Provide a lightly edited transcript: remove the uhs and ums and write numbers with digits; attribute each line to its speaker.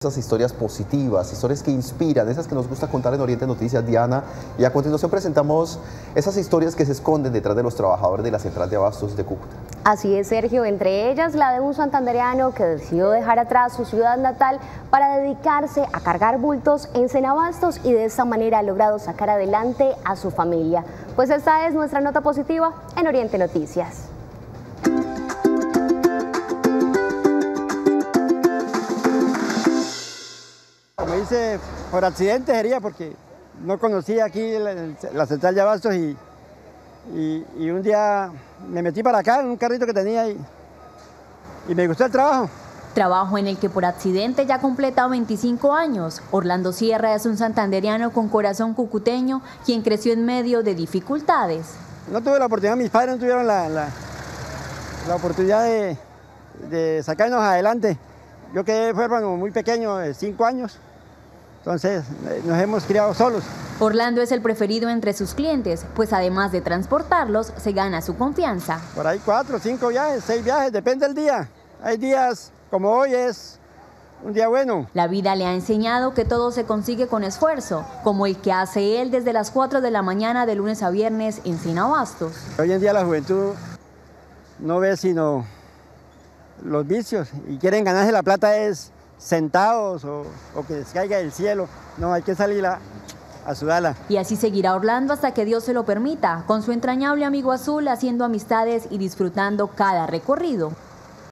Speaker 1: Esas historias positivas, historias que inspiran, esas que nos gusta contar en Oriente Noticias, Diana. Y a continuación presentamos esas historias que se esconden detrás de los trabajadores de la Central de Abastos de Cúcuta.
Speaker 2: Así es, Sergio, entre ellas la de un santandereano que decidió dejar atrás su ciudad natal para dedicarse a cargar bultos en Senabastos y de esta manera ha logrado sacar adelante a su familia. Pues esta es nuestra nota positiva en Oriente Noticias.
Speaker 3: Como dice, por accidente sería porque no conocía aquí la Central de Abastos y un día me metí para acá en un carrito que tenía y me gustó el trabajo.
Speaker 4: Trabajo en el que por accidente ya completa 25 años. Orlando Sierra es un santandereano con corazón cucuteño, quien creció en medio de dificultades.
Speaker 3: No tuve la oportunidad, mis padres no tuvieron la oportunidad de sacarnos adelante. Yo quedé huérfano muy pequeño, de 5 años, entonces nos hemos criado solos.
Speaker 4: Orlando es el preferido entre sus clientes, pues además de transportarlos, se gana su confianza.
Speaker 3: Por ahí 4, 5 viajes, 6 viajes, depende del día. Hay días como hoy es un día bueno.
Speaker 4: La vida le ha enseñado que todo se consigue con esfuerzo, como el que hace él desde las 4 de la mañana de lunes a viernes en Senabastos.
Speaker 3: Hoy en día la juventud no ve sino los vicios y quieren ganarse la plata es sentados o que les caiga del cielo. No, hay que salir a sudarla.
Speaker 4: Y así seguirá Orlando hasta que Dios se lo permita, con su entrañable amigo azul haciendo amistades y disfrutando cada recorrido.